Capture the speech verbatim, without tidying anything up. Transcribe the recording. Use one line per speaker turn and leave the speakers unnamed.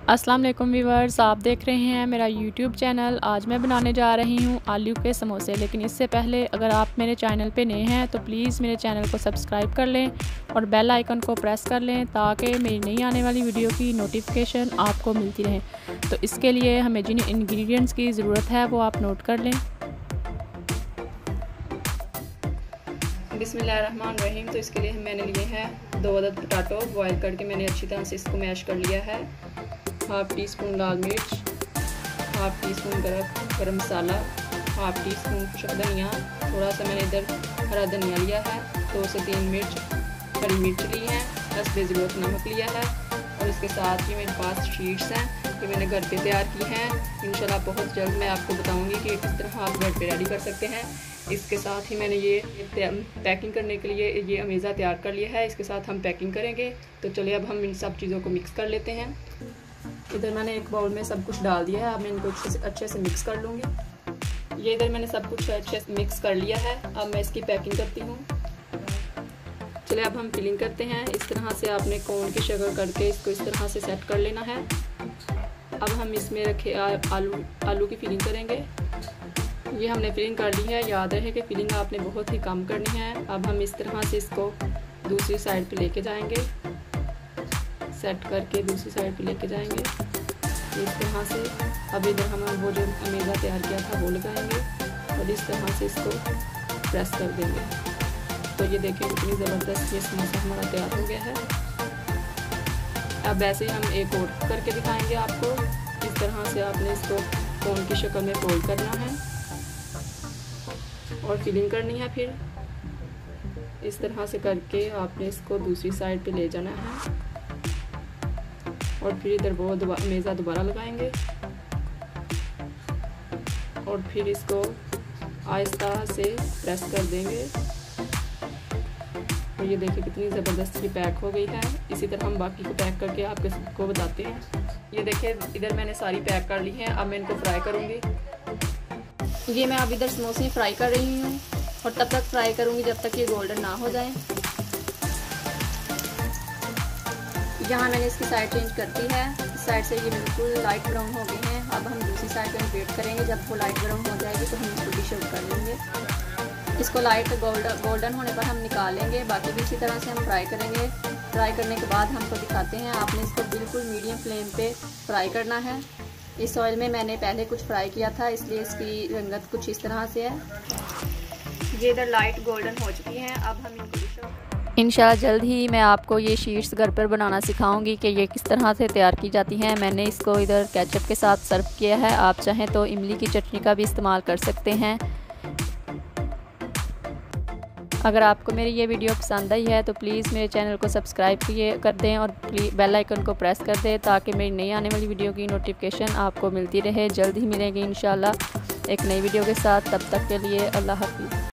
अस्सलाम वालेकुम व्यूवर्स, आप देख रहे हैं मेरा यूट्यूब चैनल। आज मैं बनाने जा रही हूँ आलू के समोसे। लेकिन इससे पहले अगर आप मेरे चैनल पे नए हैं तो प्लीज़ मेरे चैनल को सब्सक्राइब कर लें और बेल आइकन को प्रेस कर लें ताकि मेरी नई आने वाली वीडियो की नोटिफिकेशन आपको मिलती रहे। तो इसके लिए हमें जिन इंग्रेडिएंट्स की ज़रूरत है वो आप नोट कर लें।
बिस्मिल्लाहिर्रहमानिर्रहीम। तो इसके लिए मैंने लिए हैं दो अदद पोटैटो, बॉयल करके मैंने अच्छी तरह से इसको मैश कर लिया है। हाफ़ टी स्पून लाल मिर्च, हाफ़ टी स्पून गरम गरम मसाला, हाफ़ टी स्पून खुशक धनिया, थोड़ा सा मैंने इधर हरा धनिया लिया है, दो से तीन मिर्च हरी मिर्च ली है, दस बेज़रूरत नमक लिया है और इसके साथ ही मेरे पास शीट्स हैं कि मैंने घर पे तैयार की हैं। इंशाल्लाह बहुत जल्द मैं आपको बताऊंगी कि किस तरह आप घर पे रेडी कर सकते हैं। इसके साथ ही मैंने ये पैकिंग करने के लिए ये अमेज़ा तैयार कर लिया है। इसके साथ हम पैकिंग करेंगे। तो चलिए अब हम इन सब चीज़ों को मिक्स कर लेते हैं। इधर मैंने एक बाउल में सब कुछ डाल दिया है। अब मैं इनको अच्छे से अच्छे से मिक्स कर लूँगी। ये इधर मैंने सब कुछ अच्छे से मिक्स कर लिया है। अब मैं इसकी पैकिंग करती हूँ। चलिए अब हम फिलिंग करते हैं। इस तरह से आपने कोन की शक्ल करके इसको इस तरह से सेट कर लेना है। अब हम इसमें रखे आलू आलू की फिलिंग करेंगे। ये हमने फिलिंग कर ली है। याद रहे कि फिलिंग आपने बहुत ही कम करनी है। अब हम इस तरह से इसको दूसरी साइड पे लेके जाएंगे, सेट करके दूसरी साइड पे लेके जाएंगे इस तरह से। अब इधर हम वो जो अमेज़ा तैयार किया था वो लगाएंगे और इस तरह से इसको प्रेस कर देंगे। तो ये देखें कितनी ज़बरदस्त ये समोसा हमारा तैयार हो गया है। अब ऐसे ही हम एक और करके दिखाएंगे आपको। इस तरह से आपने इसको कोन की शक्ल में फोल्ड करना है और फिलिंग करनी है। फिर इस तरह से करके आपने इसको दूसरी साइड पे ले जाना है और फिर इधर वो अमेज़ा दोबारा लगाएंगे और फिर इसको आहिस्ता से प्रेस कर देंगे। और ये देखिए कितनी ज़बरदस्त ये पैक हो गई है। इसी तरह हम बाकी को पैक करके आपको बताते हैं। ये देखिए इधर मैंने सारी पैक कर ली हैं। अब मैं इनको फ्राई करूँगी। ये मैं अब इधर समोसे फ्राई कर रही हूँ और तब तक फ्राई करूँगी जब तक ये गोल्डन ना हो जाए। यहाँ मैंने इसकी साइड चेंज कर दी है। इस साइड से ये बिल्कुल लाइट ब्राउन हो गए हैं। अब हम दूसरी साइड पर वेट करेंगे। जब वो लाइट ब्राउन हो जाएगी तो हम इसको डिश आउट कर लेंगे। इसको लाइट गोल्डन गोल्डन होने पर हम निकालेंगे। बाकी भी इसी तरह से हम फ्राई करेंगे। फ्राई करने के बाद हमको दिखाते हैं। आपने इसको बिल्कुल मीडियम फ्लेम पे फ्राई करना है। इस ऑयल में मैंने पहले कुछ फ्राई किया था, इसलिए इसकी रंगत कुछ इस तरह से है। ये इधर लाइट गोल्डन हो चुकी हैं। अब हम इनको
इंशाल्लाह जल्द ही मैं आपको ये शीट्स घर पर बनाना सिखाऊंगी कि ये किस तरह से तैयार की जाती हैं। मैंने इसको इधर केचप के साथ सर्व किया है। आप चाहें तो इमली की चटनी का भी इस्तेमाल कर सकते हैं। अगर आपको मेरी ये वीडियो पसंद आई है तो प्लीज़ मेरे चैनल को सब्सक्राइब किए कर दें और बेल आइकन को प्रेस कर दें ताकि मेरी नई आने वाली वीडियो की नोटिफिकेशन आपको मिलती रहे। जल्द ही मिलेंगे इंशाल्लाह एक नई वीडियो के साथ। तब तक के लिए अल्लाह हाफ़िज़।